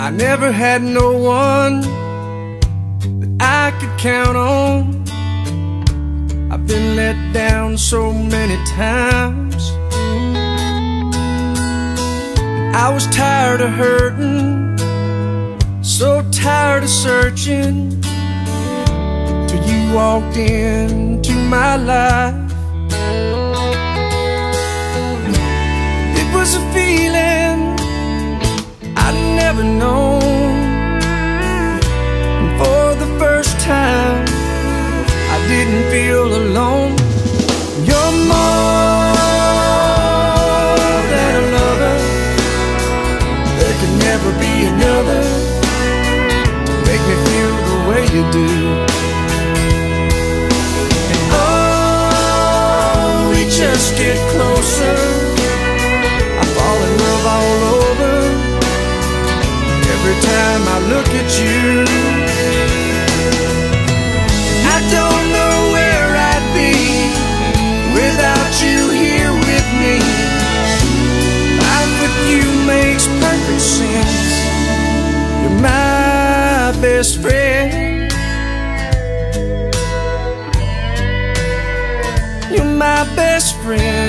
I never had no one that I could count on. I've been let down so many times. I was tired of hurting, so tired of searching, till you walked into my life. It was a feeling I'd never known, and for the first time I didn't feel alone. You're more than a lover. There could never be another to make me feel the way you do. And oh, we just get closer, I fall in love all over every time I look at you. I don't know where I'd be without you here with me. Life with you makes perfect sense. You're my best friend. You're my best friend.